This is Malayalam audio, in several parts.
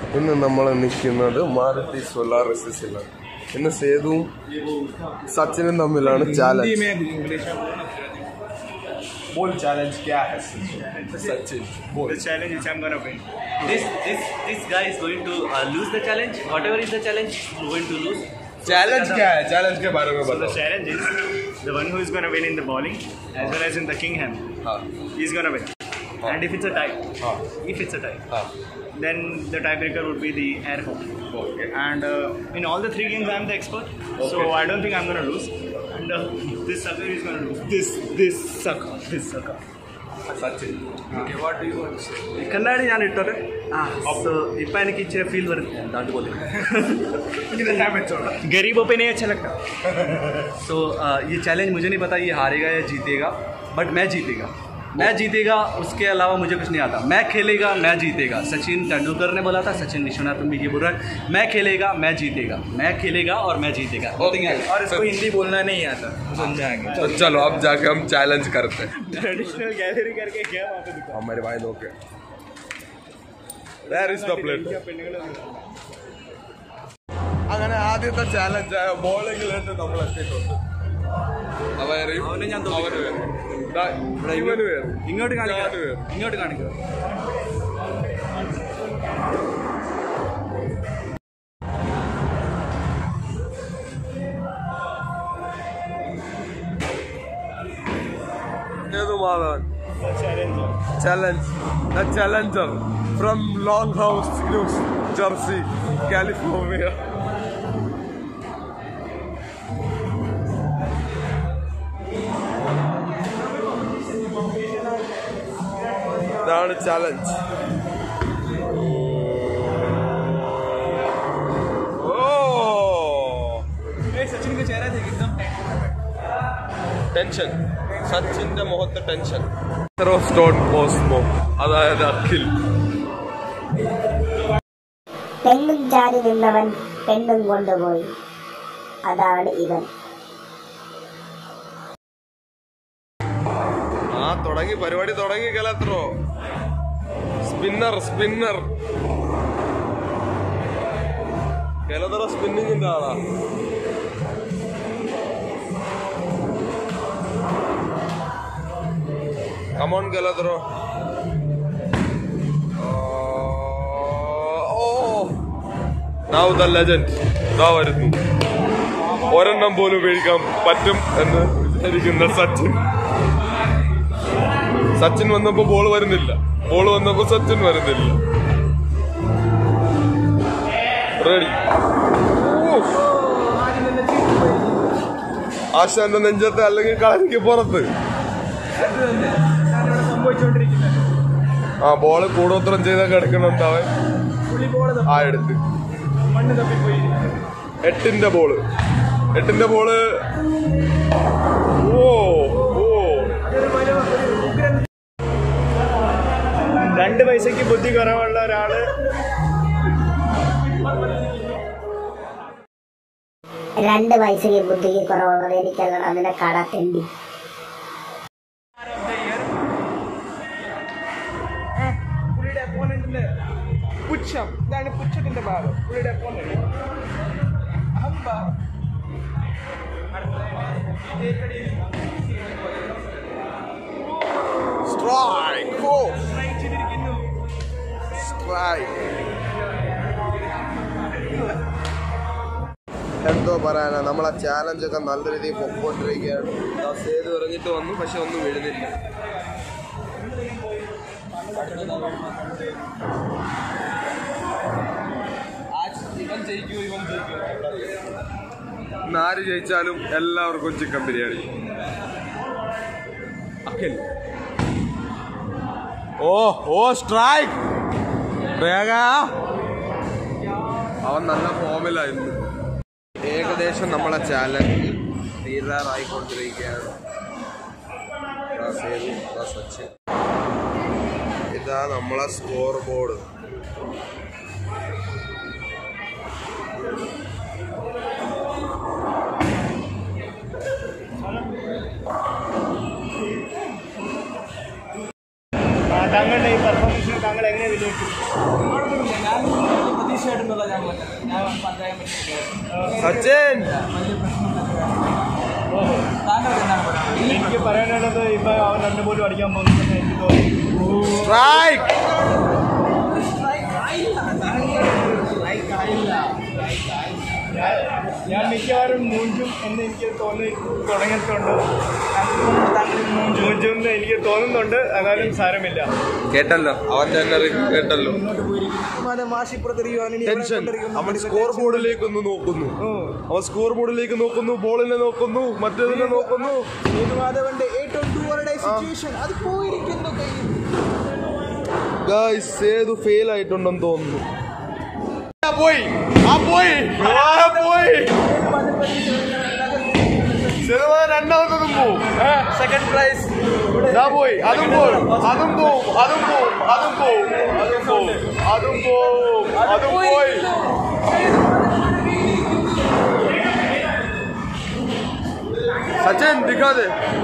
ഇന്ന് നമ്മൾ നിൽക്കുന്നത് മാരുതി സോളാർ എസ്എസിലാണ്. ഇന്ന് സേതുവും സച്ചിനും തമ്മിലാണ് ചാലഞ്ച്. Bold challenge क्या है? Sachin. The challenge which I'm gonna win. This guy is going to lose the challenge. Whatever is the challenge, he's going to lose. Challenge क्या है? चैलेंज के बारे में So the बताओ. challenge is the one who is gonna win in the bowling as well as in the king hand. हाँ. He's gonna win. And if it's a tie, then the tiebreaker would be the air hook. Okay. And in all the 3 games, I'm the expert. So I don't think I'm gonna lose. And this sucker is gonna lose. This sucker. Sachin. Okay, what do you want to say? കണ്ണാടി ഞാൻ ഇട്ടോട്ടെ. So ഇപ്പൊ എനിക്ക് ഇച്ചിരി ഫീൽ വരുന്നു. गरीबों पे नहीं अच्छा लगता. So ये चैलेंज मुझे नहीं पता ये हारेगा या जीतेगा, बट मैं जीतेगा उसके अलावा मुझे कुछ नहीं आता. मैं खेलेगा, मैं जीतेगा. सचिन तेंदुलकर ने बोला था, सचिन विश्वनाथन भी ये बोल रहा है, मैं खेलेगा, मैं जीतेगा. मैं खेलेगा और मैं जीतेगा. और इसको हिंदी बोलना नहीं आता. समझाएंगे. तो चलो अब जाके हम चैलेंज करते हैं. ट्रेडिशनल गैलरी करके क्या वहाँ पे दिखा. हमारे भाई लोग के Where is the plate? അങ്ങനെ ആദ്യത്തെ ചാലഞ്ചായ ബോളിംഗിലേക്ക് നമ്മൾ എത്തിയിട്ടുണ്ട്. ഇങ്ങോട്ട് കാണിക്കുക. The challenger from Longhouse, New Jersey, California. ഇതാണ് ചാലഞ്ച്. ടെൻഷൻ, സച്ചിന്റെ മുഖത്ത് ടെൻഷൻ. സ്റ്റോൺ കോസ്മോ, അതായത് അഖിൽ. പെണ്ണും ചാരി നിന്നവൻ പെണ്ണും കൊണ്ടുപോയി, അതാണ് ഇവൻ. പരിപാടി തുടങ്ങി. കലത്രോ സ്പിന്നർ കലത്ര സ്പിന്നിങ്ങിന്റെ ആളാ. കമോൺ കലത്രോ. Now the legend ഇതാ വരുന്നു. ഒരെണ്ണം പോലും വീഴിക്കാൻ പറ്റും എന്ന് വിചാരിക്കുന്ന സച്ചിൻ വന്നപ്പോ ബോൾ വരുന്നില്ല. വന്നപ്പോ സച്ചിൻ വരുന്നില്ല. റെഡി. ആശാന്റെ നെഞ്ചത്ത് അല്ലെങ്കിൽ കളരിക്ക് പുറത്ത്. ബോള് കൂടോത്രം ചെയ്തൊക്കെ എടുക്കണുണ്ട് അവൻ. എടുത്ത് 8ന്റെ ബോള്. 2 പൈസക്ക് ബുദ്ധി കുറവുള്ള ഒരാള് 2 പൈസക്ക് ബുദ്ധിക്ക് കുറവുള്ളത് എനിക്കല്ല, അതിന്റെ കട തെണ്ടി. പുള്ളിയുടെ അപ്പോണന്റിന്റെ പുച്ഛം, ഇതാണ് പുച്ഛത്തിന്റെ ഭാഗം. പുള്ളിയുടെ അപ്പോണന്റ് എന്തോ പറയാനാ, നമ്മളെ ചാലഞ്ചൊക്കെ നല്ല രീതിയിൽ പൊക്കോണ്ടിരിക്കുകയാണ്. സേതു ഇറങ്ങിട്ട് വന്നു, പക്ഷെ ഒന്നും വീഴുന്നില്ല. ആര് ജയിച്ചാലും എല്ലാവർക്കും ചിക്കൻ ബിരിയാണി. അഖിൽ സ്ട്രൈക്ക്. അവൻ നല്ല ഫോമിലായിരുന്നു. ഏകദേശം നമ്മളെ ചാലഞ്ച് തീരാറായിക്കൊണ്ടിരിക്കുകയാണ്. സച്ചിൻ, ഇതാ നമ്മളെ സ്കോർ ബോർഡ്. താങ്കളുടെ ഈ പെർഫോമൻസിനെ താങ്കൾ എങ്ങനെ വിലയിരുത്തും? സച്ചിൻ എനിക്ക് പറയാനുള്ളത് ഇപ്പൊ അവൻ 2 ബോൾ അടിക്കാൻ പോകുന്നത് എനിക്ക് തോന്നുന്നു. സ്ട്രൈക്ക്. ഞാൻ മിക്കവാറും മൂഞ്ചും എന്ന് എനിക്ക് തുടങ്ങിയിട്ടുണ്ട്. മൂഞ്ചും എന്ന് എനിക്ക് തോന്നുന്നുണ്ട്. എന്നാലും സാരമില്ല. കേട്ടല്ലോ, അവൻ തന്നെ കേട്ടല്ലോ. ടെൻഷൻ. അവൻ സ്കോർ ബോർഡിലേക്ക് നോക്കുന്നു. അവൻ സ്കോർ ബോർഡിലേക്ക് നോക്കുന്നു, ബോളിനെ നോക്കുന്നു, മറ്റേതിനെ നോക്കുന്നു. ഗായ്സ്, സേതു ഫെയിൽ ആയിട്ടുണ്ടെന്ന് തോന്നുന്നു. പോയി രണ്ടാമത്തതും പോവും. സെക്കൻഡ് പ്രൈസ് പോയി. അതും പോവും. സച്ചിൻ ദിക്കാതെ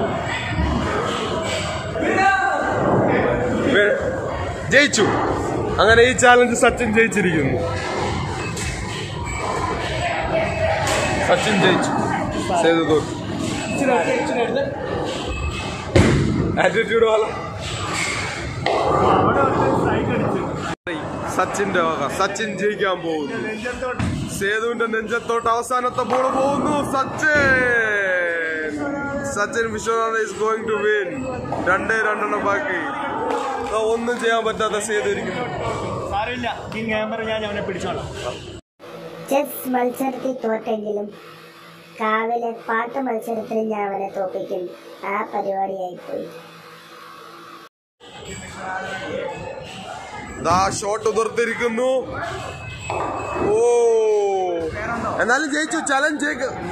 ജയിച്ചു. അങ്ങനെ ഈ ചാലഞ്ച് സച്ചിൻ ജയിച്ചിരിക്കുന്നു. സച്ചിൻ ജയിച്ചു, സേതു തോറ്റു. ആറ്റിറ്റ്യൂഡ് പോലെ സച്ചിന്റെ വക. സച്ചിൻ ജയിക്കാൻ പോകുന്നു. സേതുവിന്റെ നെഞ്ചത്തോട്ട് അവസാനത്തെ ബോൾ പോകുന്നു. Sachin Vishwanath is going to win. 2 ബാക്കി. ഒന്നും ചെയ്യാൻ പറ്റാത്ത സേതു ഇരിക്കുന്നു. ചെസ് മത്സരത്തിൽ തോറ്റെങ്കിലും കാവിലെ പാട്ട് മത്സരത്തിൽ ഞാൻ അവനെ തോപ്പിക്കും. ആ പരിപാടിയായിപ്പോയി. ഷോട്ട് ഉതിർത്തിരിക്കുന്നു. ഓ, എന്നാലും ജയിച്ചു. ചലഞ്ച്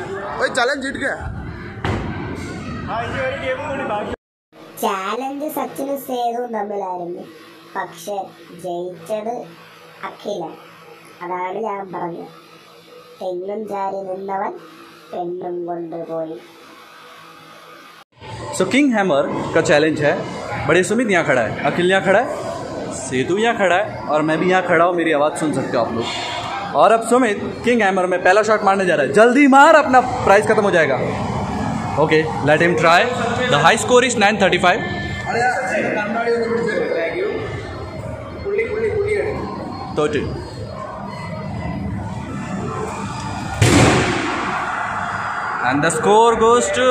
ചാലഞ്ച് സച്ചിനും സേതുവും തമ്മിലായിരുന്നു. പക്ഷെ ജയിച്ചത് അഖില. അതാണ് ഞാൻ പറഞ്ഞത്. തെങ്ങും ചാരി നിന്നവൻ പെണ്ണും കൊണ്ടുപോയി. सो किंग हैमर का चैलेंज है. बड़े सुमित यहाँ खड़ा है, अखिल यहाँ खड़ा है, सेतु यहाँ खड़ा है और मैं भी यहाँ खड़ा हूँ. मेरी आवाज़ सुन सकते हो आप लोग. और अब सुमित किंग हैमर में पहला शॉट मारने जा रहा है. जल्दी मार, अपना प्राइस खत्म हो जाएगा. Okay, let him try. The high score is 935. 30. And the score goes to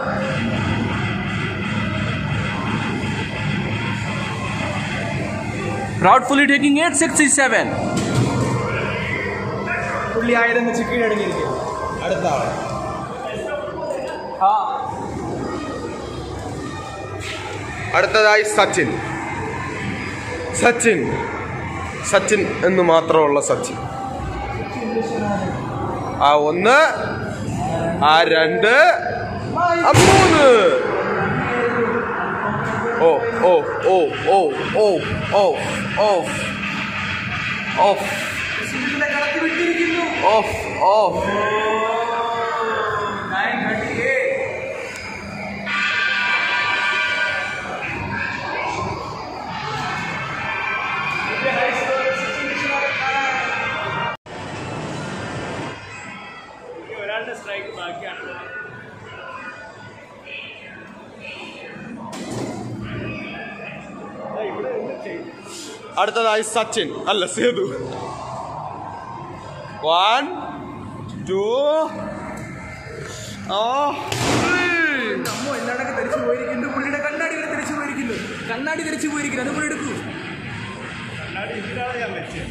proudfully taking 867. അടുത്തതായി സച്ചിൻ എന്ന് മാത്രമുള്ള സച്ചിൻ. ആ 1, ആ 2, ആ 3. ഓ ഓ ഓ ഓ ഓ ഓ ഓഫ് ഓഫ് ഓഫ് ഓഫ്. ഒരാളുടെ സ്ട്രൈക്ക് ബാക്കിയാണ്. അടുത്തതായി സച്ചിൻ അല്ല സേതു. 1, 2, കണ്ണാടി തെറിച്ചു പോയിരിക്കുന്നു. അത് കൂടെ എടുക്കൂ. കണ്ണാടി ഇതിലാണ് ഞാൻ വെച്ചത്.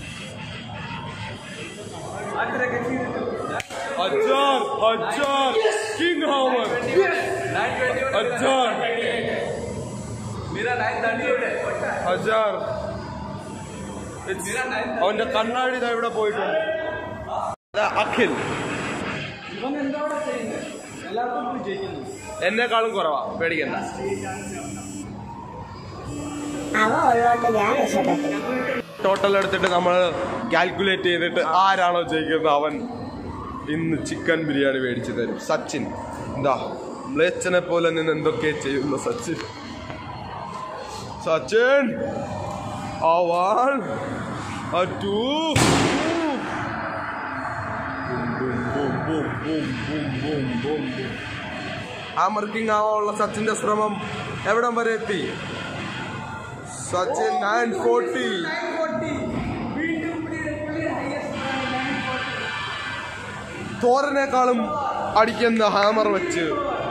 King homer. അവന്റെ കണ്ണാടി ഇതാ ഇവിടെ പോയിട്ടുണ്ട്. അഖിൽ എന്നെക്കാളും കുറവാ, പേടിക്കണ്ട. ടോട്ടൽ എടുത്തിട്ട് നമ്മൾ കാൽക്കുലേറ്റ് ചെയ്തിട്ട് ആരാണോ ജയിക്കുന്നത് അവൻ ഇന്ന് ചിക്കൻ ബിരിയാണി മേടിച്ചു തരും. സച്ചിൻ എന്താ മ്ലേച്ഛനെ പോലെ നിന്ന് എന്തൊക്കെ ചെയ്യുന്നു സച്ചിൻ. ആ 1, ആ 2, ഹാമർ കിങ് ആവാനുള്ള സച്ചിന്റെ ശ്രമം എവിടം വരെ എത്തി? സച്ചിൻ 940. തോരനേക്കാളും അടിക്കുന്ന ഹാമർ വെച്ച്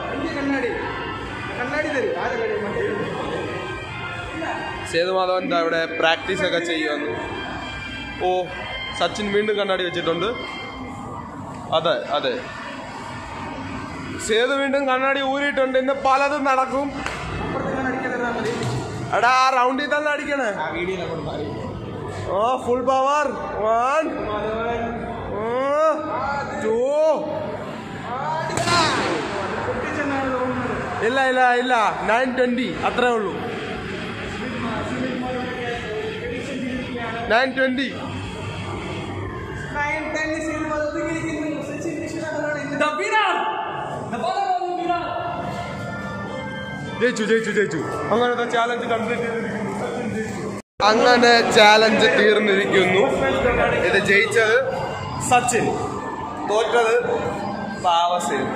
സേതുമാധവൻ ഇവിടെ പ്രാക്ടീസ് ഒക്കെ ചെയ്യുന്നു. ഓ, സച്ചിൻ വീണ്ടും കണ്ണാടി വെച്ചിട്ടുണ്ട്. അതെ അതെ, സേതു വീണ്ടും കണ്ണാടി ഊരിയിട്ടുണ്ട്. ഇന്ന് പലതും നടക്കും. എടാ, ആ റൗണ്ടിൽ തന്നെ അടിക്കണേ. ഓ, ഫുൾ പവർ. 1 2. ഇല്ല ഇല്ല ഇല്ല, 920 അത്രേ ഉള്ളൂ. 920. ജയിച്ചു. അങ്ങനത്തെ ചാലഞ്ച് കംപ്ലീറ്റ് ചെയ്തിരിക്കുന്നു. അങ്ങനെ ചാലഞ്ച് തീർന്നിരിക്കുന്നു. ഇത് ജയിച്ചത് സച്ചിൻ, തോറ്റത് പാവസേതു.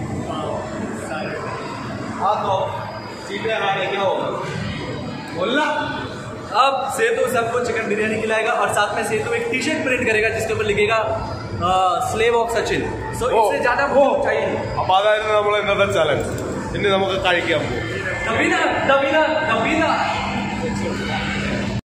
अब सेतु सबको चिकन बिरयानी खिलाएगा और साथ में सेतु एक टी शर्ट प्रिंट करेगा जिसके ऊपर लिखेगा स्लेव ऑफ सचिन. सो इससे ज्यादा चाहिए. അപ്പൊ അതായിരുന്നു നമ്മൾ ഇന്നത്തെ ചാലഞ്ച്. ഇനി നമുക്ക് കഴിക്കാൻ പോകും.